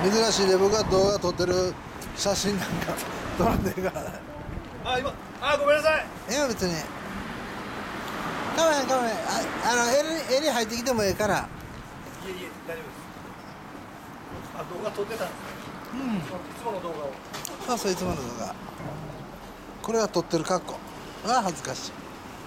珍しいで、僕が動画撮ってる写真なんか撮らんでるからね。 ごめんなさい。 いや別にかめん襟入ってきてもええから。 いえいえ、大丈夫です。動画撮ってたんですね。いつもの動画を。 そういつもの動画。これは撮ってる格好恥ずかしい。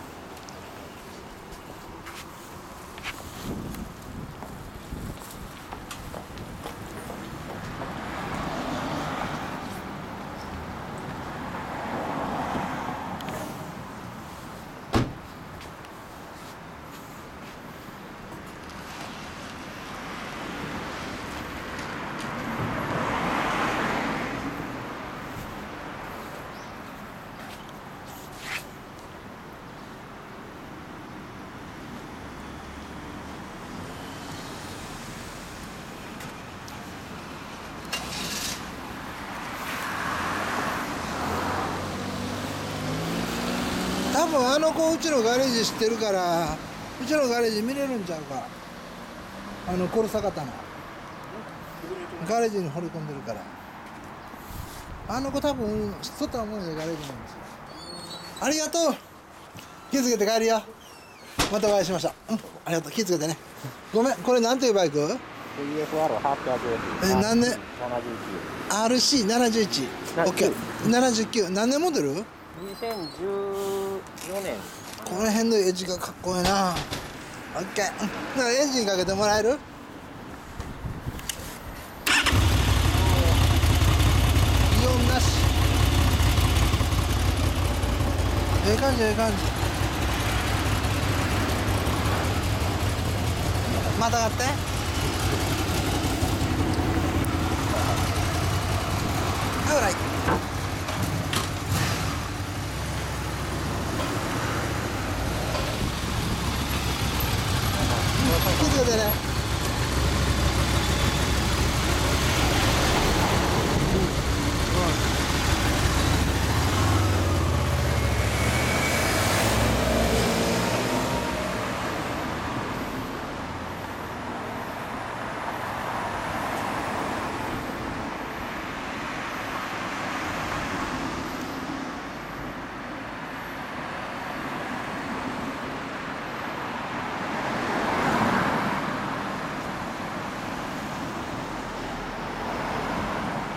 多分あの子うちのガレージ知ってるから、うちのガレージ見れるんちゃうか。コルサカタのガレージに掘り込んでるから。あの子多分知っとった思うんでガレージなんですよ。ありがとう。気付けて帰るよ。またお会いしました。ありがとう。気付けてね。ごめん、これなんていうバイク？ VFR800。 何年？ 71。 RC71。OK。79。何年モデル 2014年。 この辺のエッジがかっこいいな。OK。エンジンかけてもらえる？イオンなし。ええ感じ。またがって。ほらい。気付けてね。